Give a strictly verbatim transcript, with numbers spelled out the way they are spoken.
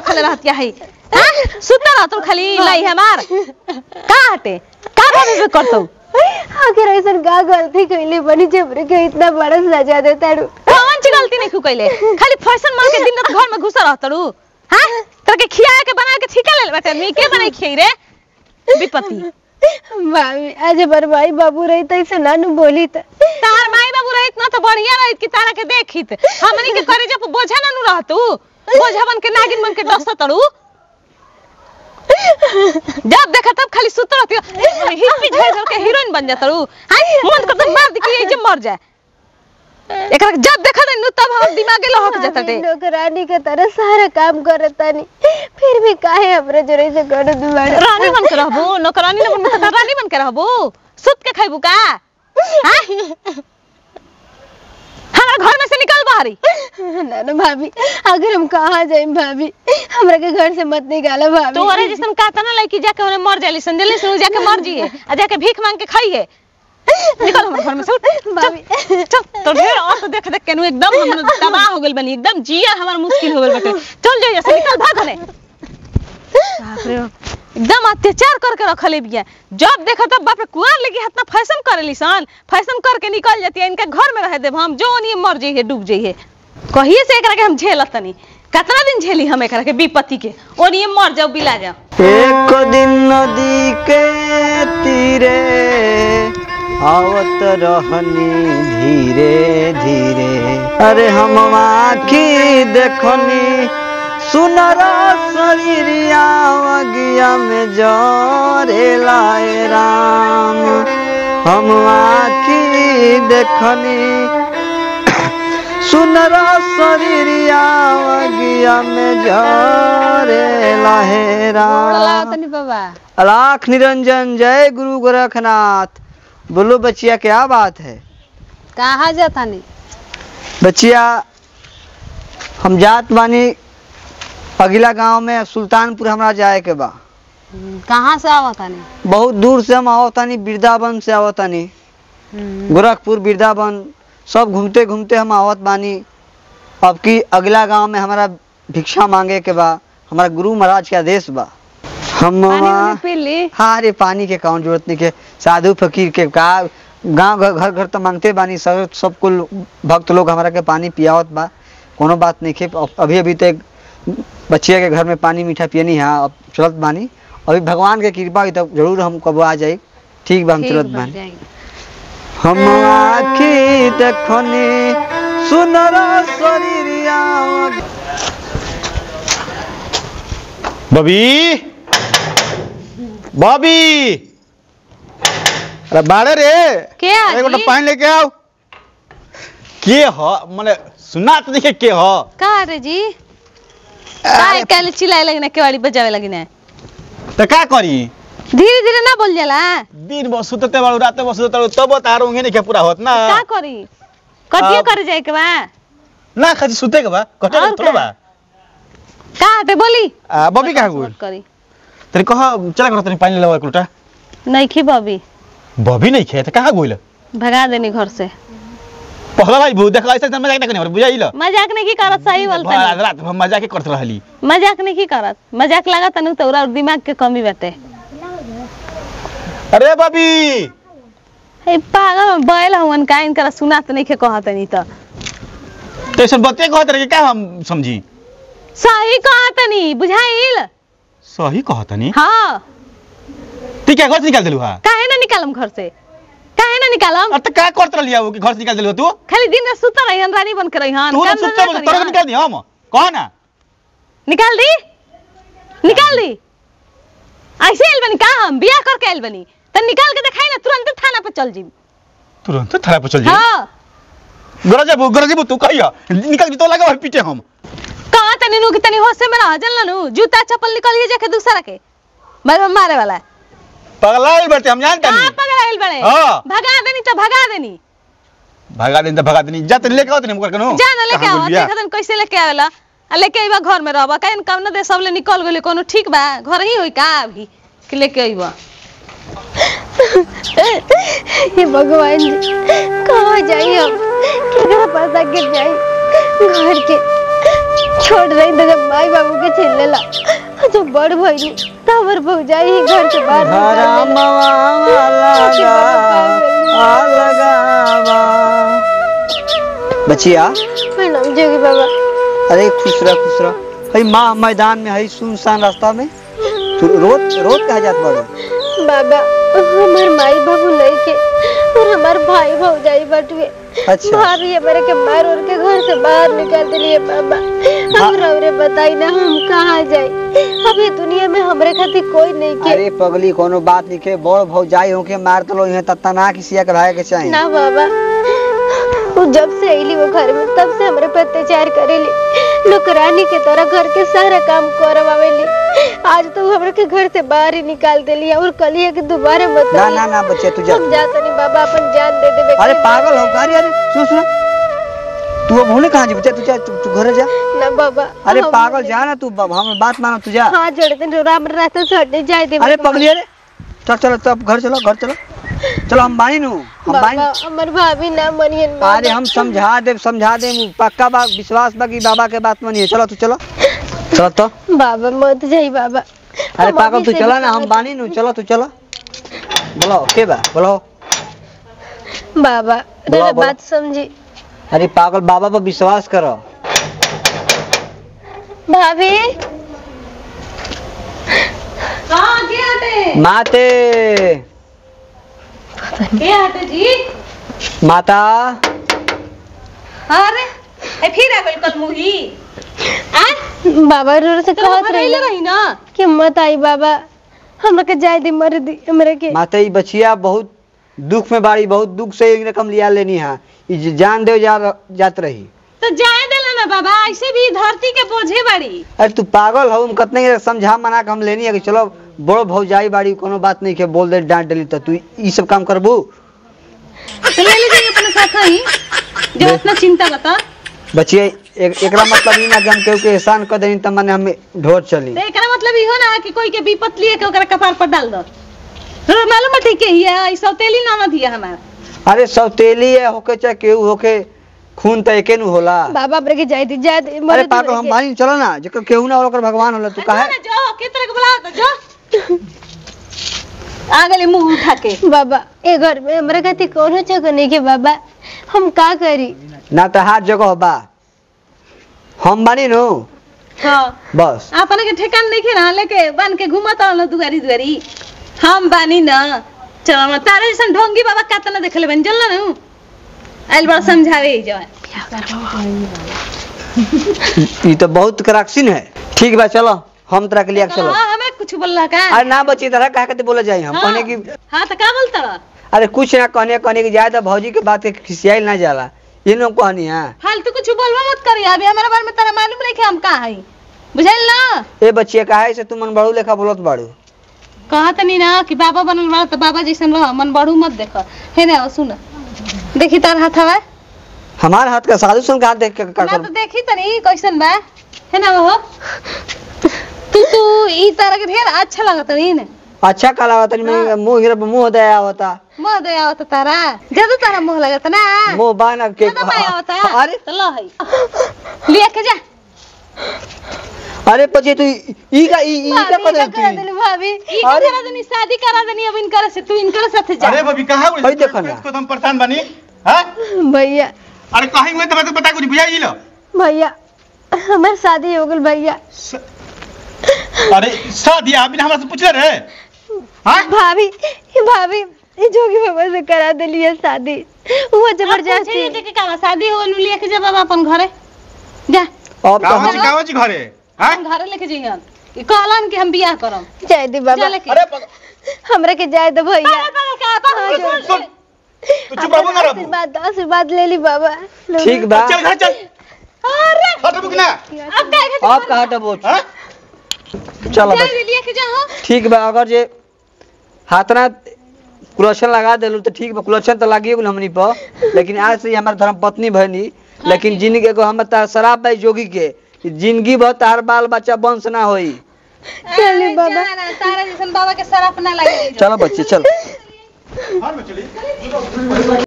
रखले रहतिया है हां सुता रह तो खाली लाई हमार का हटे का भाभी पे करतो आखिर ऐसा का गलती कइले बनी जबरे के इतना बड़ा सजा देता रू कौन सी गलती नहीं कइले खाली फैशन मार के दिन रात घर में घुसा रहत रू हां तोरा के खिया के बना के छिका ले बेटा मी के बनाई खई रे विपत्ति भाभी आज बर भाई बाबू रही त ऐसे नानू बोली त तार माई बाबू रहित ना तो बढ़िया रहित कि तारा के देखित हमनी के करे जब बोझा ना नु रहतू बोझा बन के नागिन बन के डसत तड़ू जब देखा तब खाली सुत रहती हिप्पी झेझर के हीरोइन बन जात रू हां मन को तो मार दी कि जे मर जाए एकरा जब देखा न तब हम दिमागे लहक जाता टे नौकरानी के तरह सारा काम करतानी फिर भी काहे हमरे जोरे से कर दुबार रानी बन के रहबो नौकरानी न बन के रानी बन के रहबो सुत के खाइबू का हां हमारे घर में से निकल बाहरी ना ना भाभी अगर हम कहां जाए भाभी हमरा के घर से मत निकालो भाभी तो अरे जिसन कहता ना लड़की जाके ओने मर जाली संजली सुन जाके मर जीए आ जाके भीख मांग के खाइए निकल हमारे घर में से भाभी चल तो ढेर और तो देख देख के नु एकदम हम तबाह हो गेल बनी एकदम जिया हमार मुश्किल हो गेल बेटे चल जा से निकल भाग हने बाप रे एकदम अत्याचार करके रखले बिया जब देखा तब बाप रे कुआर लगी हाथ ना फैशन करेली सन फैशन करके निकल जाती है इनके घर में रह देब हम जो नहीं मर जाइए डूब जाइए कहिए से एकरा के हम झेलत तनी कितना दिन झेली हम एकरा के विपत्ति के ओनी मर जाओ बिला जाओ एक दिन नदी के तीरे आवत रहनी धीरे धीरे अरे हम आँखी देखनी सुनरा शरीरिया अगिया में जरे लाए राम हम आँखी देखनी सुनरा शरीरिया अगिया में जरे लाए राम तनी बाबा अलाख निरंजन जय गुरु गोरखनाथ। बोलो बच्चिया क्या बात है? कहाँ जाता नहीं बच्चिया हम जात बानी अगला गांव में सुल्तानपुर हमरा जाए के बा। कहाँ से आवता नहीं? बहुत दूर से हम आवतानी वृंदावन से आवतानी गोरखपुर वृंदावन सब घूमते घूमते हम आवत बानी। अब की अगला गांव में हमारा भिक्षा मांगे के बा हमारा गुरु महाराज के आदेश बा। हम हाँ रे पानी के कौन जरूरत नहीं के साधु फकीर के का गांव घर घर घर तो मांगते बानी सब सब कुल भक्त लोग हमारा के पानी पियावत बा कोनो बात नहीं के। अभी अभी तो बच्चिया के घर में पानी मीठा पियनी है अब चलत बानी अभी भगवान के कृपा हुई तब जरूर हम कब आ जाए ठीक बा हम चलत बानी। हम आँखी देखनी सुनरा शरीरिया बबी बबी अरे बाड़े रे के एक गोटा पानी लेके आओ। के हो माने सुना तो देखे के हो का रे जी काय काले चिल्लाए लगने केवाड़ी बजावे लगने तो का करी धीरे धीरे ना बोल जाला दिन बस सुतते बाड़ू रात बस सुतते तब तार होंगे नहीं के पूरा होत ना का करी कटिया करे जाए के बा ना खाली सुते के बा कटे थोड़ा बा का हटे बोली आ बबी कहां गुल करी तेरे कहा चला कर तनी पानी लेवा एक लोटा नहीं खी बबी बबी नहीं खे त कहां गुल भगा देनी घर से पहला भाई भू देखला ऐसे मजाक नहीं करे बुझाइल मजाक नहीं की करत सही बोलता रात रात हम मजाक ही करत रहली मजाक नहीं की करत मजाक लगा तनु तोरा दिमाग के कमी बाटे। अरे बबी ए पागल बैल हवन का इनकरा सुना त नहीं के कहत नहीं त तैसे बते कहत रहे का हम समझी सही कहत नहीं बुझाइल सही कहत नहीं हां ठीक है घर से निकाल देलु हां काहे ना निकालम घर से काहे ना निकालम अरे त का करत रहलिया वो कि घर से निकाल देलु तू खाली दिन रात सुत रहिहन रानी बन के रहिहन तू सुत तोरा निकाल दी हम कह ना निकाल दी निकाल दी ऐसे आइल बनी का हम बियाह करके आइल बनी त निकाल के दिखाई ना तुरंत थाना पे चल जी तुरंत थाना पे चल जी हां गरजबू गरजबू तू कहिया निकाल के तो लगा पीटे हम का तनी नु कि तनी होश से में रह जल नु जूता चप्पल निकाल के जाके दूसरा के मैं मारे वाला पगलाइल बैठे हम जानता नहीं हां पगलाइल बड़े हां भगा देनी तो भगा देनी भगा देनी तो भगा देनी जा त लेके आओ तनी मुकर कनो जा ना लेके आओ देखा तन कैसे लेके आवेला आ लेके आइबा घर में रहबा काइन काम न दे सबले निकल गेले कोनो ठीक बा घर ही होई का अभी कि लेके आइबा ये भगवान जी कहाँ जाई हम केकरा पास आके जाई घर के छोड़ रही तो जब माई बाबू के छीन लेला, जब बड़ भइली तब हमर भौजाई ही घर से बाहर निकाल देला। बचिया प्रणाम जोगी बाबा। अरे खुश रह खुश रह। हई माँ मैदान में हई सुनसान रास्ता में तू रोज रोज कहा जात बड़े? बाबा हमार माई बाबू नहीं के और हमार भाई भौजाई बटवे। अच्छा। भाभी हमारे के मार और के घर से बाहर निकाल दिलिए बाबा। हम रौरे बताई ना हम कहाँ जाए? अभी दुनिया में हमरे खातिर कोई नहीं के। अरे पगली कोनो बात नहीं के, बड़ भौजाई होके मार तलो यहाँ तत्ता ना किसी के भाई के चाहिए ना बाबा, वो जब से आईली वो घर में तब से हमरे पे अत्याचार करेली, नौकरानी के तरह घर के सारा काम करवावेली। आज तो हमरे के घर से बाहर ही निकाल देली और कलिया के दोबारा मत ना ना ना बच्चे तू जा। हम जाता नहीं बाबा, अपन जान दे देबे। अरे पागल हो गाड़ी? अरे सुन सुन, तू अब होने कहाँ जी बच्चा? तू जा, तू, तू घर जा। ना बाबा। अरे पागल जा ना तू, हम बात मानो तू जा। हाँ जोड़ते राम रास्ते छोड़ने जाए दे। अरे पगली, अरे चल चलो तब घर चलो, घर चलो चलो। हम बानी नु हम बानी। हमर भाभी ना मनियन। अरे हम समझा दे समझा दे, पक्का बात विश्वास बा कि बाबा के बात मानिए। चलो तू चलो चलो तो। बाबा मत जाई बाबा। अरे पागल तू चला ना, हम बानी नु। चलो तू चलो। बोलो के बा बोलो बाबा। बोलो, बोलो। बात समझी। अरे पागल बाबा पर विश्वास करो। भाभी हाँ के हटे माते के हटे जी माता। अरे ए फिर आ गइल कल मुही आ बाबा रोर से तो कहत रही रही रही ना कि मत आई बाबा, हमरा के जाय दी मर दी हमरे के। माता ई बचिया बहुत दुख में बाड़ी, बहुत दुख से एक रकम लिया लेनी है। ई जान दे जा जात रही तो जाए देला ना बाबा, ऐसे भी धरती के बोझे बड़ी। अरे तू पागल हो? हम कतने समझा मना के हम लेनी है कि चलो बड़ो भौजाई बाड़ी, कोनो बात नहीं के बोल दे डांट डली तो तू ई सब काम करबू? तो ले लीजिए अपने साथ ही, जो इतना चिंता बता। बचिए एक एकरा मतलब ई ना कि हम केहू के एहसान कर देनी त माने हमें ढोर चली। तो एकरा मतलब ई हो ना कि कोई के विपत लिए के ओकरा कपार पर डाल दो। रो मालूम है ठीक है, ये सौतेली नाना दिया हमार। अरे सब तेली है होके चाहे केहू होके, खून त एके नु होला। बाबा हमरे के जाय दी जाय दी मर अरे दी पागल हमरे हम के। बानी चलो ना, जेकर केहू ना होला ओकर भगवान होला। तू काहे जो जो कितने के बुला तो जो आ गले मुंह उठा के। बाबा ए घर में हमरे खातिर कोनो जगह नहीं के बाबा, हम का करी? ना त हाथ जगह बा, हम बानी नु हां बस। आपन के ठिकान नहीं खेना लेके बन के घुमत रहल दुआरी दुआरी। हम बानी ना चल हम तारे जैसन ढोंगी बाबा कातना देखले बन चल ना आइल बड़ समझावे ही जवान। ई तो बहुत कराक्सिन है। ठीक बा चलो हम तोरा के लिए चलो। हां हमें कुछ बोलला का? अरे ना बची तरह काहे कहते बोले जाई हम हाँ। कहने की। हां तो का बोलता? अरे कुछ ना कहने कहने की जाए तो भौजी के बात के खिसियाइल ना जाला, ये लोग कहनी है। फालतू कुछ बोलवा मत करिया, अभी हमारे बारे में तेरा मालूम नहीं कि हम का हई, बुझाइल ना? ए बच्चे काहे से तू मन बड़ू लेखा बोलत बाड़ू? कहत नहीं ना कि बाबा बनल बा तो बाबा जैसन रह, मन बढ़ू मत देख। हे ना सुन, देखी तार हाथ हवा, हमार हाथ का साधु सन का हाथ देख के का ना तो कर? देखी तनी कैसन बा। है ना वो तू तू ई तरह के ढेर अच्छा लागत नहीं ने। अच्छा काला होता नहीं, मुंह गिर मुंह दया होता। मुंह दे आवत तारा, जद तारा मुंह लगत ना, मुंह बान के। जद मैं आवत। अरे तो लो हई लिया के जा। अरे पचे तू ई का ई ई का भाभी कर का देली भाभी। ई के करा देनी, शादी करा देनी अब इनकर से, तू इनकर साथ जा। अरे बबी कहां भाई देखो ना। इसको तुम परेशान बनी हैं? भैया अरे कहीं हुए तो मैं तो बता कुछ बुझाई लो। भैया हमार शादी हो गल भैया। अरे शादी आप बिना हमरा से पूछ रहे हैं? भाभी ये भाभी ये जोगी बाबा से करा देली है शादी, वो जबरदस्ती। के का शादी हो नु लेके जा बाबा अपन घरे जा। अब तो गाँव जी हम गाँव जी घरे हैं? हम घरे लेके जइहन। ई कहलन कि हम बियाह करम। जाय दी बाबा, जा लेके। अरे पग- हमरा के जाय दे भैया। पागल का पागल सुन सुन तू चुप रहो ना रहो। आशीर्वाद आशीर्वाद ले ली बाबा। ठीक बा। चल घर चल। अरे हट रुक ना। अब का है? अब कहा था बोल। हैं? चलो जा बस लेके जा। हो ठीक बा। अगर जे हाथ ना कुलक्षण लगा देलू तो ठीक बा, कुलक्षण तो लागिए गेल हमनी पर, लेकिन आज से हमार धर्म पत्नी भइनी। लेकिन जिंदगी को हम तार शराब भाई जोगी के जिंदगी भर तार बाल बच्चा वंश ना होई। चली बाबा। तारा जैसन बाबा के सराप ना लगे। चलो बच्चे चलो। घर में चली।